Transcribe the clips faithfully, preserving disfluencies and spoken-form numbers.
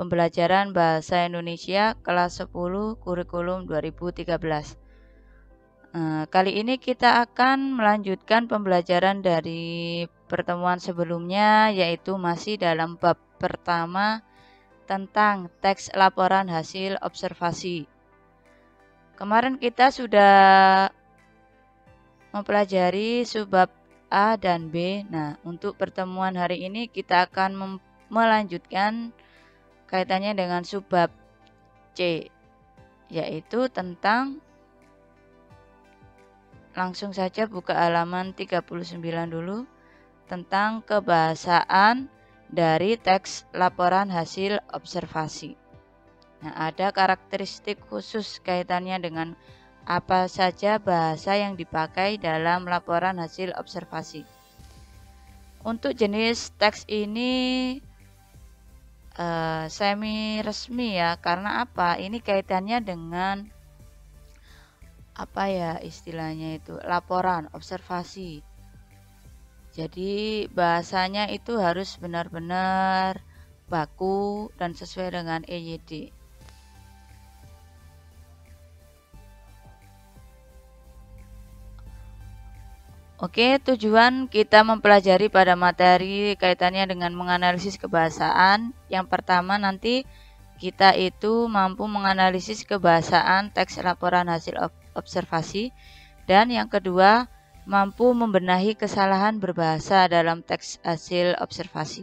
pembelajaran Bahasa Indonesia kelas sepuluh kurikulum dua ribu tiga belas. Nah, kali ini kita akan melanjutkan pembelajaran dari pertemuan sebelumnya, yaitu masih dalam bab pertama tentang teks laporan hasil observasi. Kemarin kita sudah mempelajari subbab A dan B. Nah, untuk pertemuan hari ini kita akan melanjutkan kaitannya dengan subbab C, yaitu tentang, langsung saja buka halaman tiga puluh sembilan dulu, tentang kebahasaan dari teks laporan hasil observasi. Nah, ada karakteristik khusus kaitannya dengan apa saja bahasa yang dipakai dalam laporan hasil observasi. Untuk jenis teks ini uh, semi resmi ya, karena apa? Ini kaitannya dengan apa ya istilahnya itu, laporan observasi. Jadi bahasanya itu harus benar-benar baku dan sesuai dengan E Y D. Oke, tujuan kita mempelajari pada materi kaitannya dengan menganalisis kebahasaan. Yang pertama nanti kita itu mampu menganalisis kebahasaan teks laporan hasil observasi. Dan yang kedua, mampu membenahi kesalahan berbahasa dalam teks hasil observasi.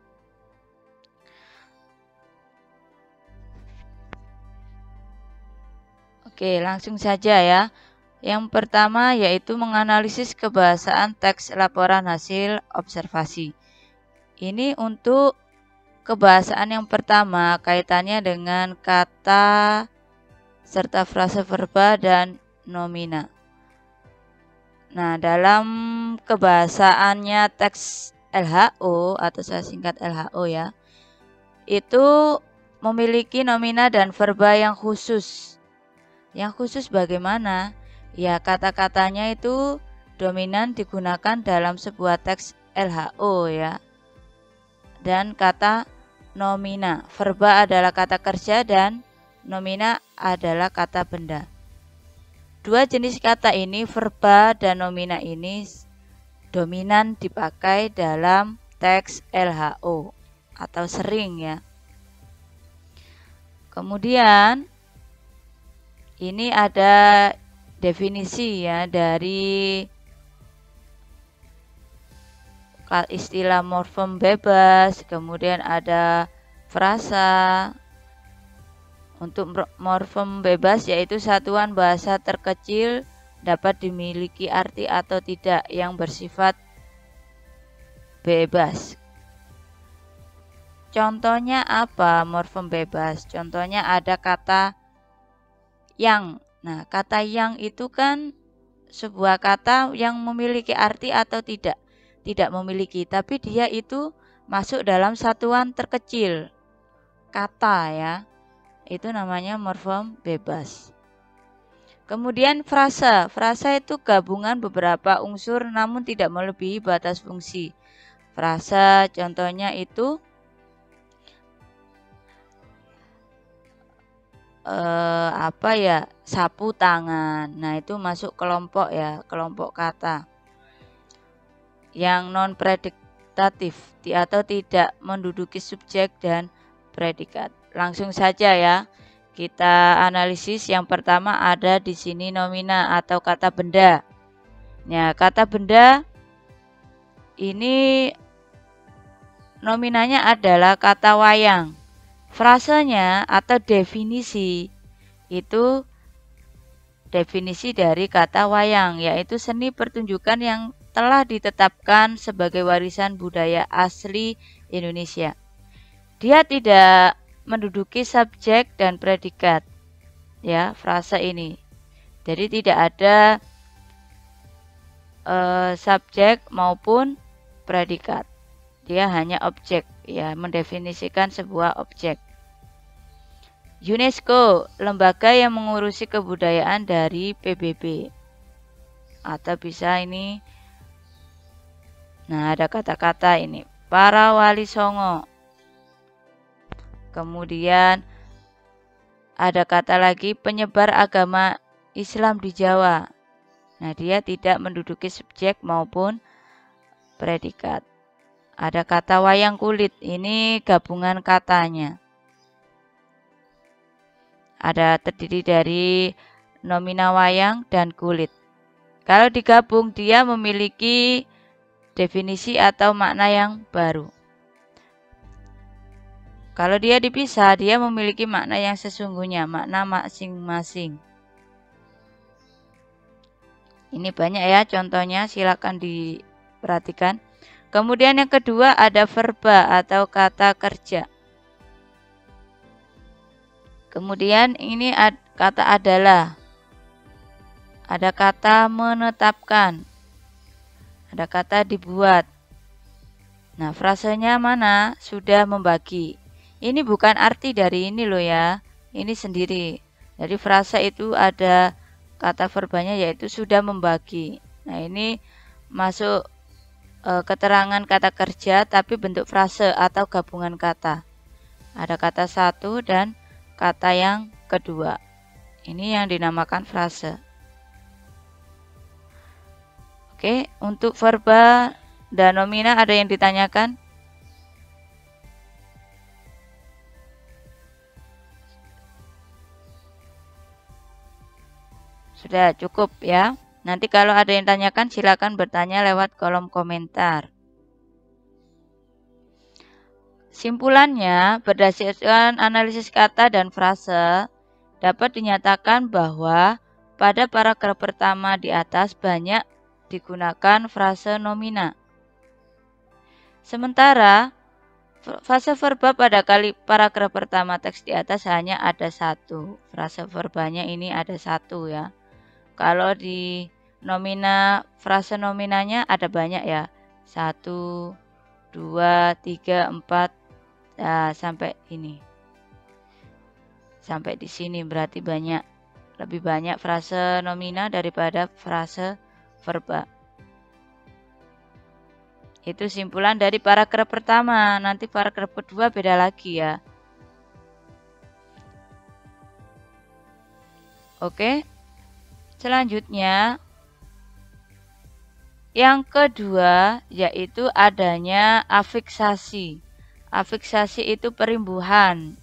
Oke, langsung saja ya. Yang pertama yaitu menganalisis kebahasaan teks laporan hasil observasi. Ini untuk kebahasaan yang pertama kaitannya dengan kata serta frase verba dan nomina. Nah, dalam kebahasaannya teks L H O atau saya singkat L H O ya, itu memiliki nomina dan verba yang khusus. Yang khusus bagaimana? Ya, kata-katanya itu dominan digunakan dalam sebuah teks L H O ya. Dan kata nomina, verba adalah kata kerja dan nomina adalah kata benda. Dua jenis kata ini, verba dan nomina ini, dominan dipakai dalam teks L H O atau sering ya. Kemudian ini ada definisi ya dari istilah morfem bebas, kemudian ada frasa. Untuk morfem bebas yaitu satuan bahasa terkecil dapat dimiliki arti atau tidak yang bersifat bebas. Contohnya apa morfem bebas? Contohnya ada kata yang. Nah, kata yang itu kan sebuah kata yang memiliki arti atau tidak. Tidak memiliki, tapi dia itu masuk dalam satuan terkecil kata ya. Itu namanya morfem bebas. Kemudian frasa. Frasa itu gabungan beberapa unsur namun tidak melebihi batas fungsi. Frasa contohnya itu eh, apa ya? Sapu tangan. Nah, itu masuk kelompok ya, kelompok kata yang non predikatif atau tidak menduduki subjek dan predikat. Langsung saja ya, kita analisis. Yang pertama ada di sini nomina atau kata benda. Ya, kata benda ini nominanya adalah kata wayang. Frasenya atau definisi itu definisi dari kata wayang, yaitu seni pertunjukan yang telah ditetapkan sebagai warisan budaya asli Indonesia. Dia tidak menduduki subjek dan predikat ya, frasa ini. Jadi tidak ada eh, subjek maupun predikat. Dia hanya objek ya, mendefinisikan sebuah objek. UNESCO, lembaga yang mengurusi kebudayaan dari P B B. Atau bisa ini, nah ada kata-kata ini, para wali songo. Kemudian ada kata lagi penyebar agama Islam di Jawa. Nah, dia tidak menduduki subjek maupun predikat. Ada kata wayang kulit, ini gabungan katanya. Ada terdiri dari nomina wayang dan kulit. Kalau digabung, dia memiliki definisi atau makna yang baru. Kalau dia dipisah, dia memiliki makna yang sesungguhnya, makna masing-masing. Ini banyak ya contohnya, silakan diperhatikan. Kemudian yang kedua ada verba atau kata kerja. Kemudian ini ad, kata adalah. Ada kata menetapkan. Ada kata dibuat. Nah, frasenya mana? Sudah membagi. Ini bukan arti dari ini loh ya. Ini sendiri. Jadi frasa itu ada kata verbanya yaitu sudah membagi. Nah, ini masuk e, keterangan kata kerja tapi bentuk frase atau gabungan kata. Ada kata satu dan kata yang kedua. Ini yang dinamakan frase. Oke, untuk verba dan nomina ada yang ditanyakan? Sudah cukup ya. Nanti kalau ada yang tanyakan silakan bertanya lewat kolom komentar. Simpulannya, berdasarkan analisis kata dan frase, dapat dinyatakan bahwa pada paragraf pertama di atas banyak digunakan frase nomina. Sementara, frase verba pada kali paragraf pertama teks di atas hanya ada satu. Frase verbanya ini ada satu ya. Kalau di nomina, frase nominanya ada banyak ya. Satu, dua, tiga, empat, nah, sampai ini. Sampai di sini berarti banyak. Lebih banyak frase nomina daripada frase verba. Itu simpulan dari paragraf pertama. Nanti paragraf kedua beda lagi ya. Oke. Selanjutnya, yang kedua yaitu adanya afiksasi. Afiksasi itu perimbuhan.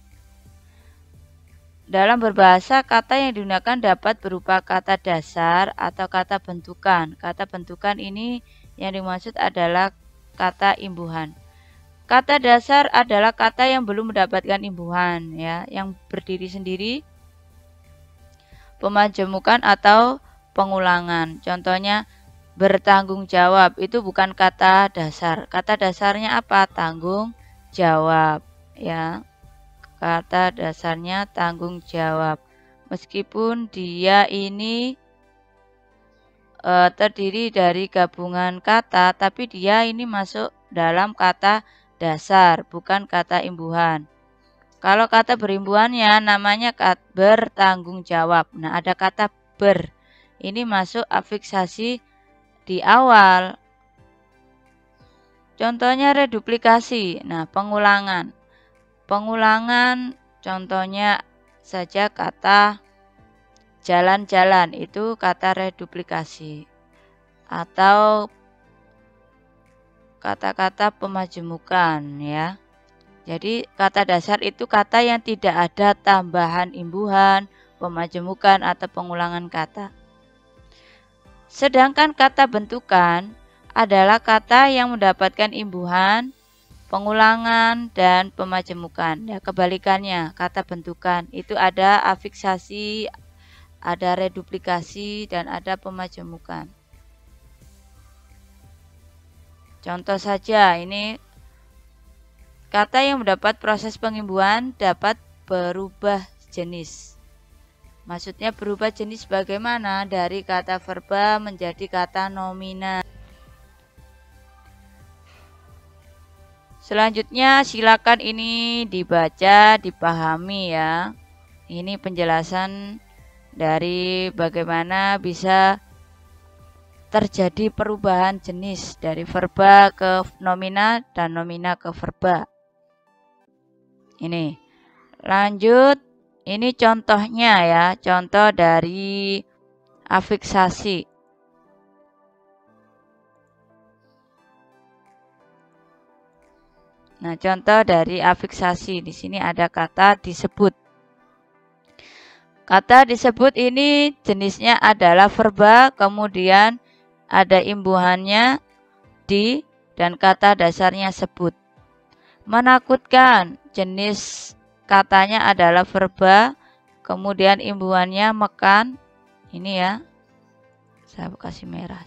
Dalam berbahasa, kata yang digunakan dapat berupa kata dasar atau kata bentukan. Kata bentukan ini yang dimaksud adalah kata imbuhan. Kata dasar adalah kata yang belum mendapatkan imbuhan, ya, yang berdiri sendiri, pemajemukan atau pengulangan. Contohnya bertanggung jawab itu bukan kata dasar. Kata dasarnya apa? Tanggung jawab, ya. Kata dasarnya tanggung jawab. Meskipun dia ini e, terdiri dari gabungan kata, tapi dia ini masuk dalam kata dasar, bukan kata imbuhan. Kalau kata berimbuhannya namanya kata bertanggung jawab. Nah, ada kata ber. Ini masuk afiksasi di awal. Contohnya reduplikasi. Nah, pengulangan. Pengulangan contohnya saja kata jalan-jalan, itu kata reduplikasi. Atau kata-kata pemajemukan ya. Jadi kata dasar itu kata yang tidak ada tambahan imbuhan, pemajemukan atau pengulangan kata. Sedangkan kata bentukan adalah kata yang mendapatkan imbuhan, pengulangan, dan pemajemukan. Ya, kebalikannya, kata bentukan itu ada afiksasi, ada reduplikasi, dan ada pemajemukan. Contoh saja, ini kata yang mendapat proses pengimbuhan dapat berubah jenis. Maksudnya berubah jenis bagaimana? Dari kata verba menjadi kata nomina. Selanjutnya silakan ini dibaca, dipahami ya. Ini penjelasan dari bagaimana bisa terjadi perubahan jenis dari verba ke nomina dan nomina ke verba. Ini. Lanjut, ini contohnya ya, contoh dari afiksasi. Nah, contoh dari afiksasi di sini ada kata disebut. Kata disebut ini jenisnya adalah verba, kemudian ada imbuhannya di dan kata dasarnya sebut. Menakutkan, jenis katanya adalah verba, kemudian imbuhannya mekan. Ini ya, saya kasih merah.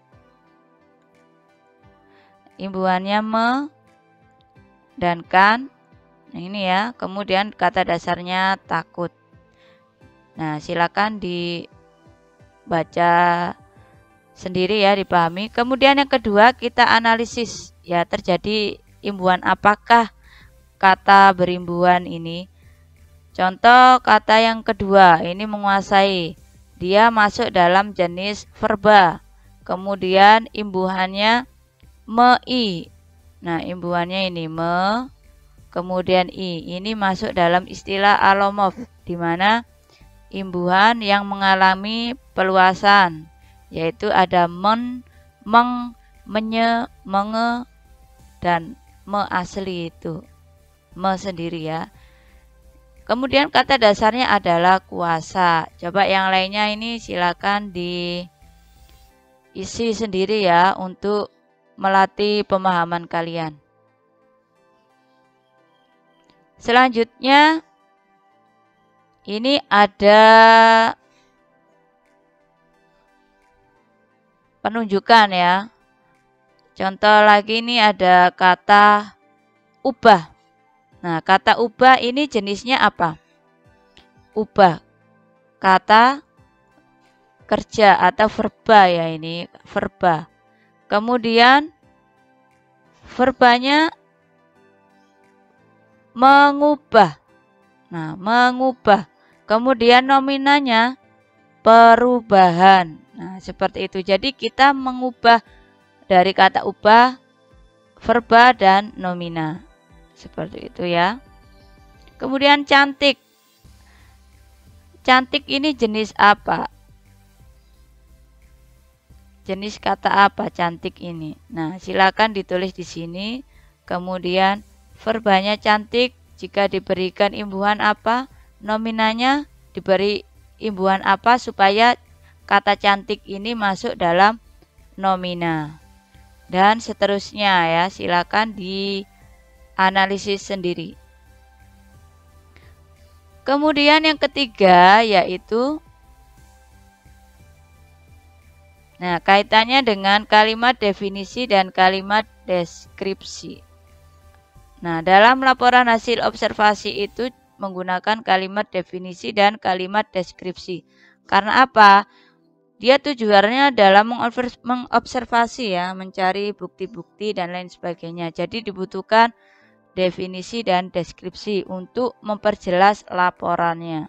Imbuhannya me dan kan. Nah, ini ya, kemudian kata dasarnya takut. Nah, silakan dibaca sendiri ya, dipahami. Kemudian yang kedua, kita analisis ya, terjadi imbuhan apakah kata berimbuhan ini. Contoh kata yang kedua, ini menguasai. Dia masuk dalam jenis verba. Kemudian imbuhannya me-i. Nah, imbuhannya ini me, kemudian i. Ini masuk dalam istilah alomorf, di mana imbuhan yang mengalami peluasan, yaitu ada men, meng, menye, menge, dan me asli itu. Me sendiri ya. Kemudian kata dasarnya adalah kuasa. Coba yang lainnya ini silakan diisi sendiri ya untuk melatih pemahaman kalian. Selanjutnya ini ada penunjukan ya. Contoh lagi ini ada kata ubah. Nah, kata ubah ini jenisnya apa? Ubah. Kata kerja atau verba ya, ini verba. Kemudian verbanya mengubah. Nah, mengubah. Kemudian nominanya perubahan. Nah, seperti itu. Jadi kita mengubah dari kata ubah, verba, dan nomina. Seperti itu ya. Kemudian cantik. Cantik ini jenis apa? Jenis kata apa cantik ini? Nah, silakan ditulis di sini. Kemudian verbanya cantik, jika diberikan imbuhan apa? Nominanya diberi imbuhan apa supaya kata cantik ini masuk dalam nomina. Dan seterusnya ya, silakan dianalisis sendiri. Kemudian yang ketiga yaitu, nah, kaitannya dengan kalimat definisi dan kalimat deskripsi. Nah, dalam laporan hasil observasi itu menggunakan kalimat definisi dan kalimat deskripsi. Karena apa? Dia tujuannya adalah mengobservasi ya, mencari bukti-bukti dan lain sebagainya. Jadi dibutuhkan definisi dan deskripsi untuk memperjelas laporannya.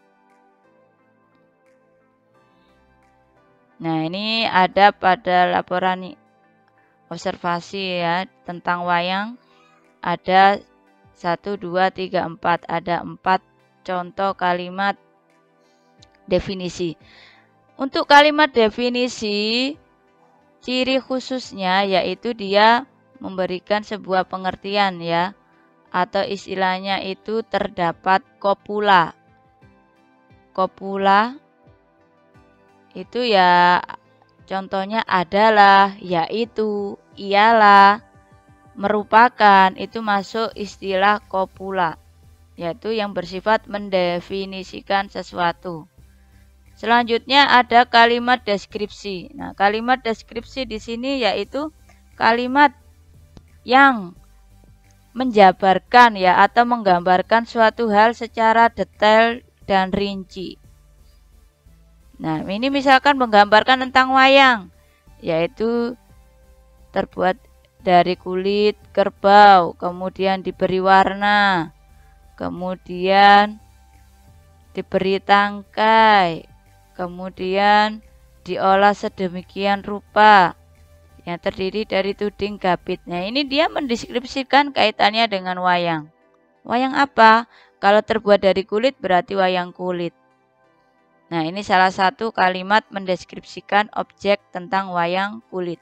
Nah, ini ada pada laporan observasi ya tentang wayang. Ada satu, dua, tiga, empat. Ada empat contoh kalimat definisi. Untuk kalimat definisi, ciri khususnya yaitu dia memberikan sebuah pengertian ya. Atau istilahnya itu terdapat kopula. Kopula itu ya contohnya adalah, yaitu, ialah, merupakan, itu masuk istilah kopula, yaitu yang bersifat mendefinisikan sesuatu. Selanjutnya ada kalimat deskripsi. Nah, kalimat deskripsi di sini yaitu kalimat yang menjabarkan ya atau menggambarkan suatu hal secara detail dan rinci. Nah, ini misalkan menggambarkan tentang wayang, yaitu terbuat dari kulit kerbau, kemudian diberi warna, kemudian diberi tangkai, kemudian diolah sedemikian rupa yang terdiri dari tuding gabit. Nah, ini dia mendeskripsikan kaitannya dengan wayang. Wayang apa? Kalau terbuat dari kulit berarti wayang kulit. Nah, ini salah satu kalimat mendeskripsikan objek tentang wayang kulit.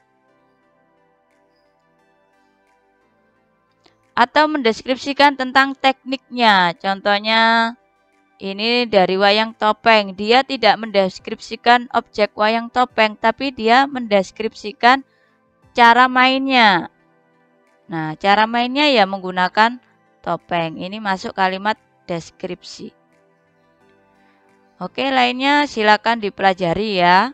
Atau mendeskripsikan tentang tekniknya. Contohnya ini dari wayang topeng. Dia tidak mendeskripsikan objek wayang topeng, tapi dia mendeskripsikan cara mainnya. Nah, cara mainnya ya menggunakan topeng. Ini masuk kalimat deskripsi. Oke, lainnya silakan dipelajari ya.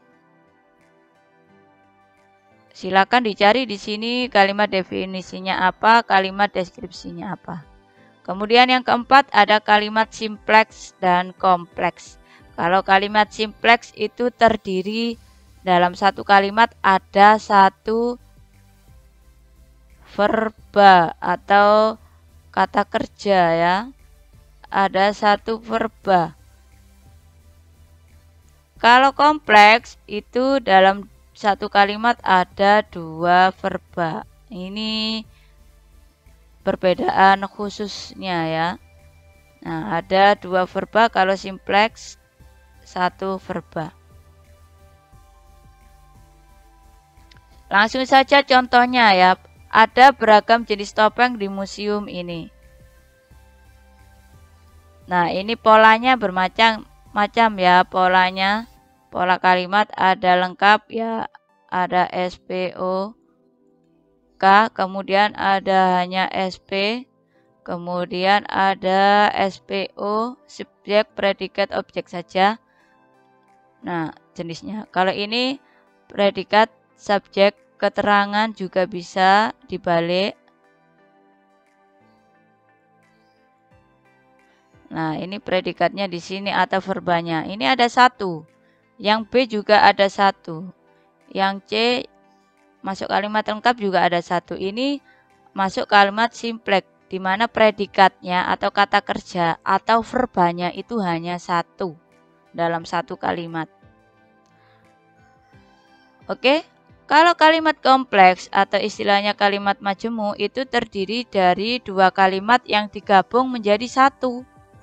Silakan dicari di sini kalimat definisinya apa, kalimat deskripsinya apa. Kemudian yang keempat ada kalimat simpleks dan kompleks. Kalau kalimat simpleks itu terdiri dalam satu kalimat ada satu verba atau kata kerja ya. Ada satu verba. Kalau kompleks itu dalam satu kalimat ada dua verba. Ini perbedaan khususnya ya. Nah, ada dua verba, kalau simpleks satu verba. Langsung saja contohnya ya. Ada beragam jenis topeng di museum ini. Nah, ini polanya bermacam-macam ya polanya. Pola kalimat ada lengkap ya, ada S P O K, kemudian ada hanya S P, kemudian ada S P O, subjek, predikat, objek saja. Nah, jenisnya. Kalau ini predikat, subjek, keterangan juga bisa dibalik. Nah, ini predikatnya di sini atau verbanya. Ini ada satu. Yang B juga ada satu. Yang C masuk kalimat lengkap juga ada satu. Ini masuk kalimat simpleks, di mana predikatnya atau kata kerja atau verbanya itu hanya satu dalam satu kalimat. Oke, kalau kalimat kompleks atau istilahnya kalimat majemuk itu terdiri dari dua kalimat yang digabung menjadi satu.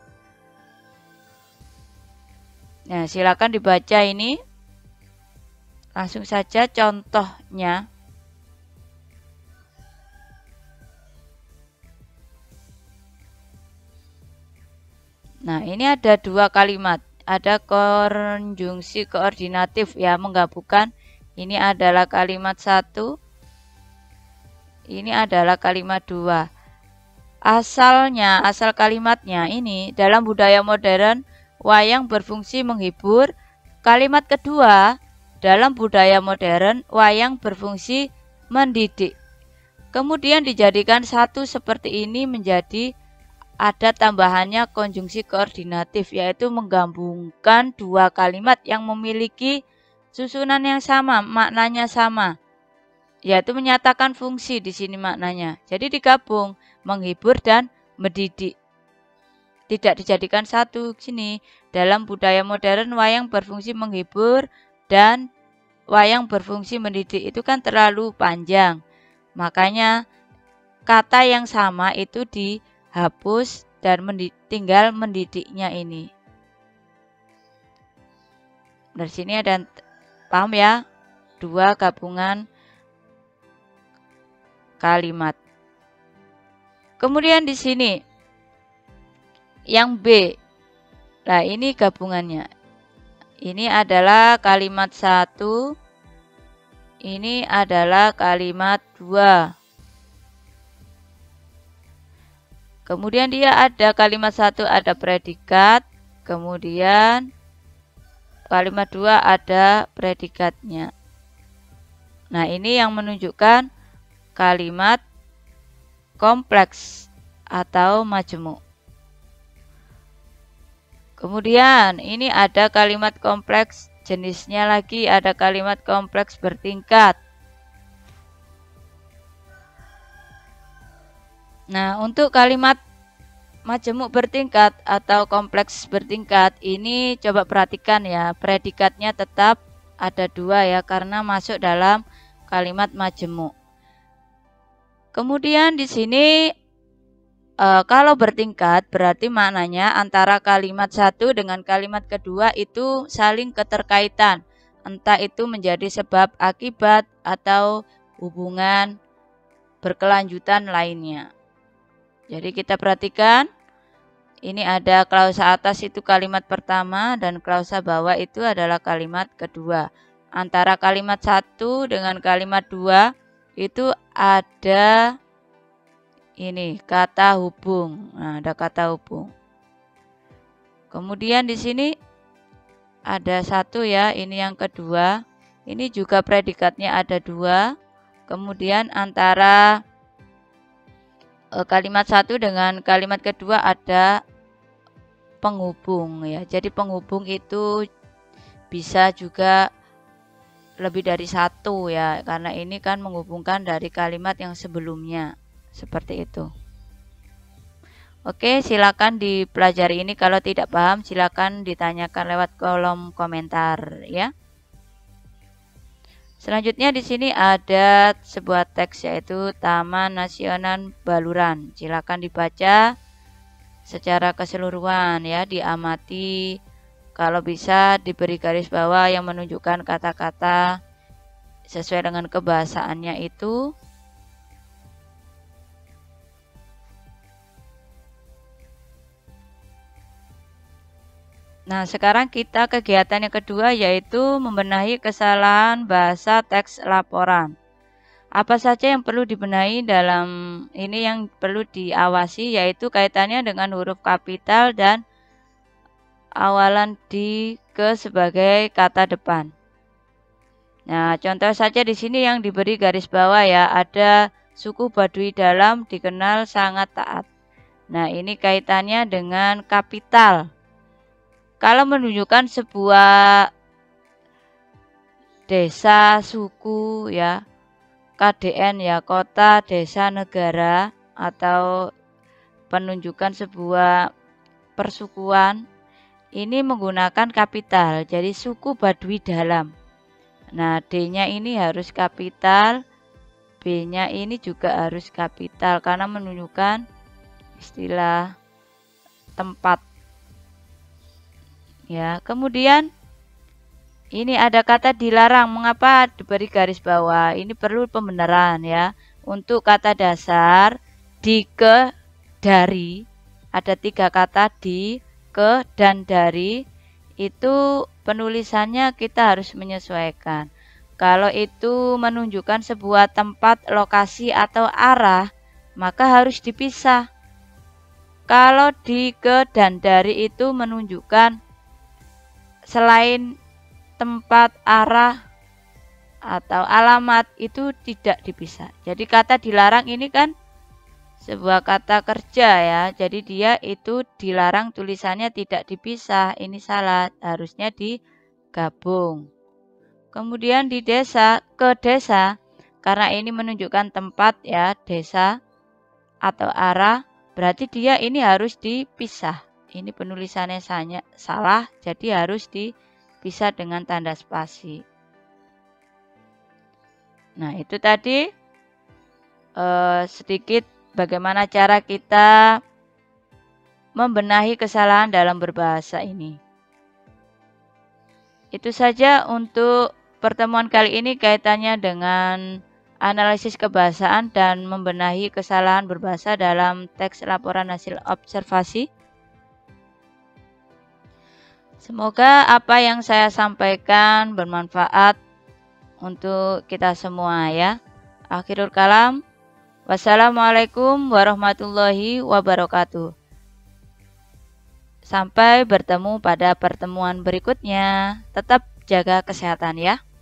Nah, silakan dibaca ini. Langsung saja contohnya. Nah, ini ada dua kalimat. Ada konjungsi koordinatif ya, menggabungkan. Ini adalah kalimat satu. Ini adalah kalimat dua. Asalnya, asal kalimatnya ini dalam budaya modern, wayang berfungsi menghibur. Kalimat kedua, dalam budaya modern, wayang berfungsi mendidik. Kemudian dijadikan satu seperti ini menjadi ada tambahannya konjungsi koordinatif, yaitu menggabungkan dua kalimat yang memiliki susunan yang sama, maknanya sama, yaitu menyatakan fungsi di sini maknanya. Jadi digabung, menghibur dan mendidik. Tidak dijadikan satu sini. Dalam budaya modern, wayang berfungsi menghibur dan wayang berfungsi mendidik itu kan terlalu panjang. Makanya kata yang sama itu dihapus dan mendidik, tinggal mendidiknya ini. Dari sini ada, paham ya? Dua gabungan kalimat. Kemudian di sini yang B. Nah, ini gabungannya. Ini adalah kalimat satu. Ini adalah kalimat dua. Kemudian dia ada kalimat satu ada predikat. Kemudian kalimat dua ada predikatnya. Nah, ini yang menunjukkan kalimat kompleks atau majemuk. Kemudian ini ada kalimat kompleks, jenisnya lagi ada kalimat kompleks bertingkat. Nah, untuk kalimat majemuk bertingkat atau kompleks bertingkat ini coba perhatikan ya, predikatnya tetap ada dua ya karena masuk dalam kalimat majemuk. Kemudian di sini e, kalau bertingkat berarti maknanya antara kalimat satu dengan kalimat kedua itu saling keterkaitan. Entah itu menjadi sebab akibat atau hubungan berkelanjutan lainnya. Jadi kita perhatikan, ini ada klausa atas itu kalimat pertama dan klausa bawah itu adalah kalimat kedua. Antara kalimat satu dengan kalimat dua itu ada ini kata hubung. Nah, ada kata hubung. Kemudian di sini ada satu ya, ini yang kedua. Ini juga predikatnya ada dua. Kemudian antara e, kalimat satu dengan kalimat kedua ada penghubung ya. Jadi penghubung itu bisa juga lebih dari satu ya, karena ini kan menghubungkan dari kalimat yang sebelumnya. Seperti itu. Oke, silakan dipelajari ini. Kalau tidak paham, silakan ditanyakan lewat kolom komentar ya. Selanjutnya di sini ada sebuah teks yaitu Taman Nasional Baluran. Silakan dibaca secara keseluruhan ya, diamati. Kalau bisa diberi garis bawah yang menunjukkan kata-kata sesuai dengan kebahasaannya itu. Nah, sekarang kita kegiatan yang kedua yaitu membenahi kesalahan bahasa teks laporan. Apa saja yang perlu dibenahi dalam ini, yang perlu diawasi yaitu kaitannya dengan huruf kapital dan awalan di ke sebagai kata depan. Nah, contoh saja di sini yang diberi garis bawah ya, ada suku Baduy Dalam dikenal sangat taat. Nah, ini kaitannya dengan kapital. Kalau menunjukkan sebuah desa, suku ya, K D N ya, kota, desa, negara, atau penunjukan sebuah persukuan, ini menggunakan kapital. Jadi suku Baduy Dalam. Nah, D-nya ini harus kapital, B-nya ini juga harus kapital karena menunjukkan istilah tempat. Ya, kemudian ini ada kata dilarang. Mengapa diberi garis bawah? Ini perlu pembenaran ya. Untuk kata dasar di, ke, dari, ada tiga kata di, ke, dan dari. Itu penulisannya kita harus menyesuaikan. Kalau itu menunjukkan sebuah tempat, lokasi, atau arah, maka harus dipisah. Kalau di, ke, dan dari itu menunjukkan selain tempat, arah, atau alamat, itu tidak dipisah. Jadi kata dilarang ini kan sebuah kata kerja ya. Jadi dia itu dilarang tulisannya tidak dipisah. Ini salah, harusnya digabung. Kemudian di desa, ke desa, karena ini menunjukkan tempat ya, desa atau arah, berarti dia ini harus dipisah. Ini penulisannya salah, jadi harus dipisah dengan tanda spasi. Nah, itu tadi eh, sedikit bagaimana cara kita membenahi kesalahan dalam berbahasa ini. Itu saja untuk pertemuan kali ini kaitannya dengan analisis kebahasaan dan membenahi kesalahan berbahasa dalam teks laporan hasil observasi. Semoga apa yang saya sampaikan bermanfaat untuk kita semua ya. Akhirul kalam. Wassalamualaikum warahmatullahi wabarakatuh. Sampai bertemu pada pertemuan berikutnya. Tetap jaga kesehatan ya.